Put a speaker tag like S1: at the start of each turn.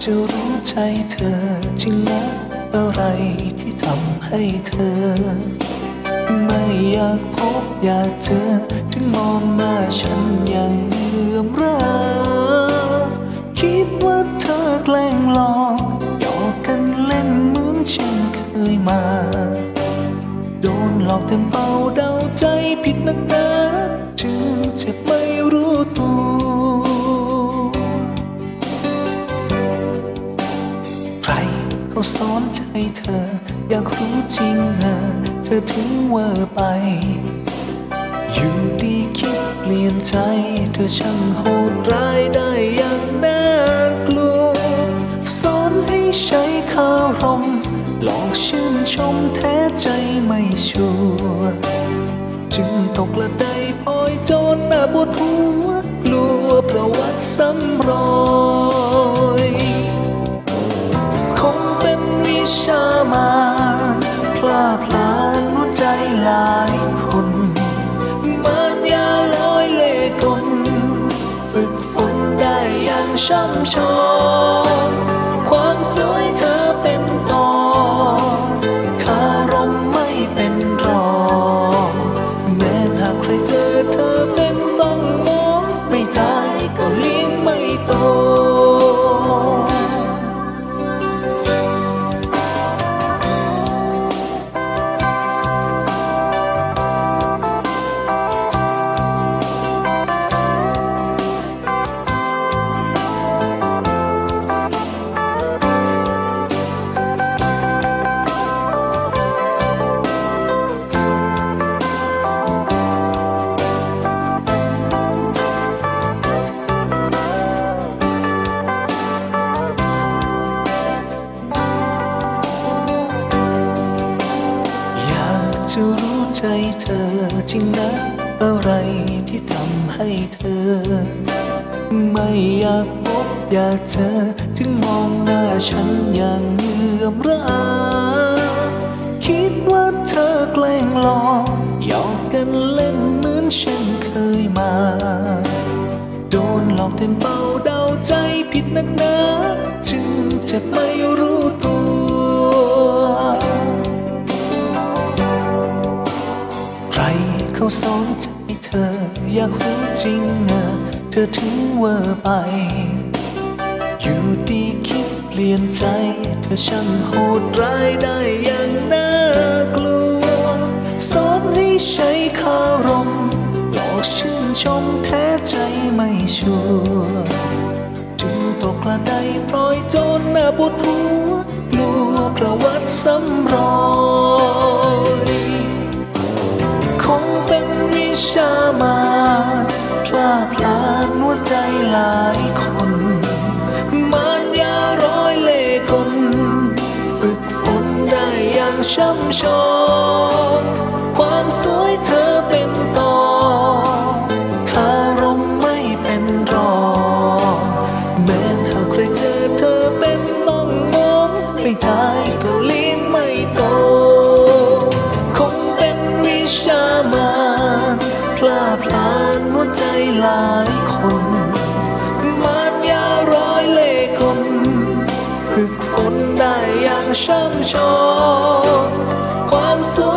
S1: จะรู้ใจเธอจริงนะอะไรที่ทำให้เธอไม่อยากพบอยากเจอถึงมองหน้าฉันอย่างเลื่อมราคิดว่าเธอแกล้งหลอกหยอกกันเล่นเหมือนฉันเคยมาโดนหลอกเต็มเป่าเดาใจผิดนักหนาจึงเจ็บไม่รู้ตัวใครเขาสอนใจเธออยากรู้จริงเธอถึงเวอร์ไปอยู่ดีคิดเปลี่ยนใจเธอช่างโหดร้ายได้อย่างน่ากลัวสอนให้ใช้คารมหลอกชื่นชมแท้ใจไม่ชัวร์จึงตกละได้พลอยจนหน้าปวดหัวกลัวประวัติซ้ำรอยคงเป็นวิชามารพลาดพลาดหัวใจหลายคนมันยาลอยเล่กลฝึกฝนได้อย่างช่ำชองความสวยเธอเป็นต่อคารมไม่เป็นรองแม้หากใครเจอเธอเป็นต้องมองไม่ตายก็เลี้ยงไม่โตจะรู้ใจเธอจริงนะอะไรที่ทำให้เธอไม่อยากพบอยากเจอถึงมองหน้าฉันอย่างเลื่อมราคิดว่าเธอแกล้งหลอกหยอกกันเล่นเหมือนฉันเคยมาโดนหลอกเต็มเป่าเดาใจผิดนักหนาจึงเจ็บไม่รู้ตัวใครเขาสอนใจเธออยากรู้จริงเธอถึงเวอร์ไปอยู่ดีคิดเปลี่ยนใจเธอช่างโหดร้ายได้อย่างน่ากลัวสอนให้ใช้คารมหลอกชื่นชมแท้ใจไม่ชัวร์จึงตกกระไดพลอยจนหน้าปวดหัวกลัวประวัติซ้ำรอยคงเป็นวิชามารพลาดพลาดหัวใจหลายคนมันยาร้อยเล่กลฝึกฝนได้อย่างช่ำชองความสวยเธอเป็นต่อคารมไม่เป็นรองแม้หากใครเจอเธอเป็นต้องมองไม่ตายก็เลี้ยงไม่โตคงเป็นวิชามารพลาดพลาดหัวใจหลายคนมันยาร้อยเล่กลฝึกฝนได้อย่างช่ำชองความสวย